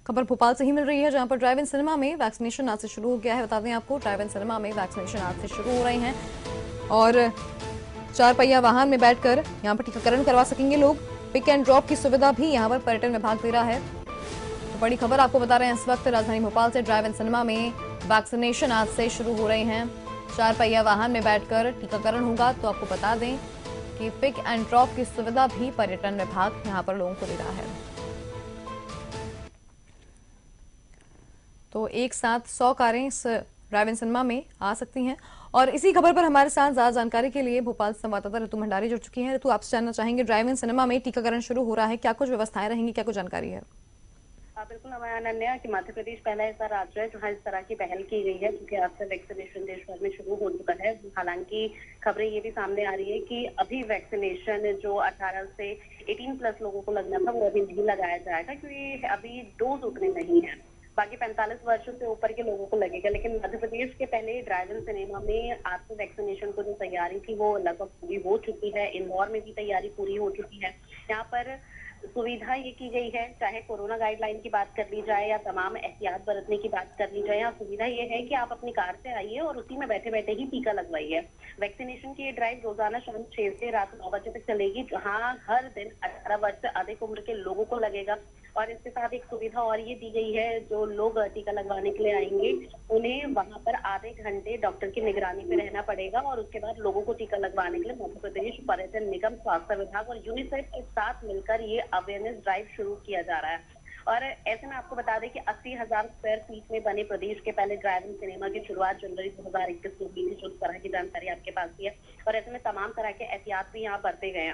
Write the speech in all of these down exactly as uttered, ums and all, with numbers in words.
खबर भोपाल से ही मिल रही है, जहां पर ड्राइव इन सिनेमा में वैक्सीनेशन आज से शुरू हो गया है। बता दें आपको, ड्राइव इन सिनेमा में वैक्सीनेशन आज से शुरू हो रहे हैं और चार पहिया वाहन में बैठकर यहां पर टीकाकरण करवा सकेंगे लोग। पिक एंड ड्रॉप की सुविधा भी यहां पर पर्यटन विभाग दे रहा है। तो बड़ी खबर आपको बता रहे हैं इस वक्त राजधानी भोपाल से, ड्राइव इन सिनेमा में वैक्सीनेशन आज से शुरू हो रहे हैं। चार पहिया वाहन में बैठकर टीकाकरण होगा। तो आपको बता दें कि पिक एंड ड्रॉप की सुविधा भी पर्यटन विभाग यहां पर लोगों को दे रहा है। तो एक साथ सौ कारें इस ड्राइव इन सिनेमा में आ सकती हैं। और इसी खबर पर हमारे साथ ज्यादा जानकारी के लिए भोपाल संवाददाता ऋतु भंडारी जुड़ चुकी हैं। ऋतु, आपसे जानना चाहेंगे, ड्राइव इन सिनेमा में टीकाकरण शुरू हो रहा है, क्या कुछ व्यवस्थाएं रहेंगी, क्या कुछ जानकारी है? बिल्कुल अनन्या, कि मध्य प्रदेश पहला ऐसा राज्य है जहां इस तरह की पहल की गई है, क्योंकि आज से वैक्सीनेशन देश भर में शुरू हो चुका है। हालांकि खबरें ये भी सामने आ रही है कि अभी वैक्सीनेशन जो अठारह से अठारह प्लस लोगों को लगना था वो अभी नहीं लगाया जाएगा, क्योंकि अभी डोज उतने नहीं है। बाकी पैंतालीस वर्षों से ऊपर के लोगों को लगेगा। लेकिन मध्य प्रदेश के पहले ड्राइव इन सिनेमा में आज से वैक्सीनेशन को जो तैयारी थी वो लगभग पूरी हो चुकी है। इंदौर में भी तैयारी पूरी हो चुकी है। यहाँ पर सुविधा ये की गई है, चाहे कोरोना गाइडलाइन की बात कर ली जाए या तमाम एहतियात बरतने की बात कर ली जाए, यहाँ सुविधा ये है कि आप अपनी कार से आइए और उसी में बैठे बैठे ही टीका लगवाइए। वैक्सीनेशन की ये ड्राइव रोजाना शाम छह से रात नौ बजे तक चलेगी, जहाँ हर दिन अठारह वर्ष से अधिक उम्र के लोगों को लगेगा। और इसके साथ एक सुविधा और ये दी गई है, जो लोग टीका लगवाने के लिए आएंगे उन्हें वहां पर आधे घंटे डॉक्टर की निगरानी पे रहना पड़ेगा और उसके बाद लोगों को टीका लगवाने के लिए मध्य प्रदेश पर्यटन निगम, स्वास्थ्य विभाग और यूनिसेफ के साथ मिलकर ये अवेयरनेस ड्राइव शुरू किया जा रहा है। और ऐसे में आपको बता दें कि अस्सी हजार स्क्वायर फीट में बने प्रदेश के पहले ड्राइव इन सिनेमा की शुरुआत जनवरी दो हजार इक्कीस में हुई थी, जो उस तरह की जानकारी आपके पास भी है। और ऐसे में तमाम तरह के एहतियात भी यहाँ बरते गए हैं।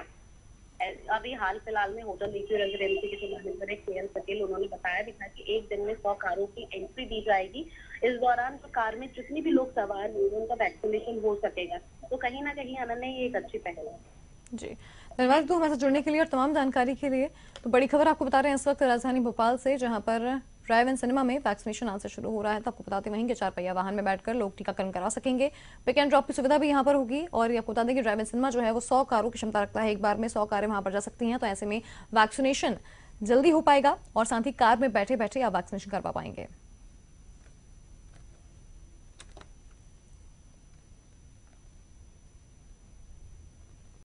अभी हाल फिलहाल में होटल लीक्यू रेजिडेंसी के जो मैनेजर है के एल पटेल, उन्होंने बताया भी था कि एक दिन में सौ कारों की एंट्री दी जाएगी। इस दौरान जो कार में जितनी भी लोग सवार होंगे उनका वैक्सीनेशन हो सकेगा। तो कहीं ना कहीं अनन्या ये एक अच्छी पहल है। जी, धन्यवाद तो हमारे साथ जुड़ने के लिए और तमाम जानकारी के लिए। तो बड़ी खबर आपको बता रहे हैं इस वक्त राजधानी भोपाल से, जहां पर ड्राइव इन सिनेमा में वैक्सीनेशन आज से शुरू हो रहा है। तो आपको बताते वहीं के चार पहिया वाहन में बैठकर लोग टीकाकरण करा सकेंगे। पिक एंड ड्रॉप की सुविधा भी यहां पर होगी। और ये आपको बता दें कि ड्राइव इन सिनेमा जो है वो सौ कारों की क्षमता रखता है, एक बार में सौ कारें वहां पर जा सकती हैं। तो ऐसे में वैक्सीनेशन जल्दी हो पाएगा और साथ ही कार में बैठे बैठे आप वैक्सीनेशन करवा पाएंगे।